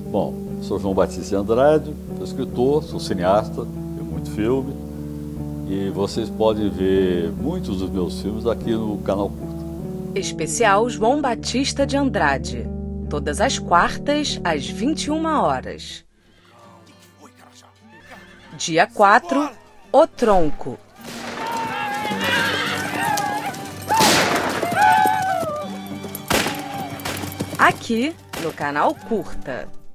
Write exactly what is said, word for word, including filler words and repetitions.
Bom, sou João Batista de Andrade, sou escritor, sou cineasta, tenho muito filme e vocês podem ver muitos dos meus filmes aqui no canal Curta. Especial João Batista de Andrade. Todas as quartas, às vinte e uma horas. Dia quatro, O Tronco. Aqui no canal Curta.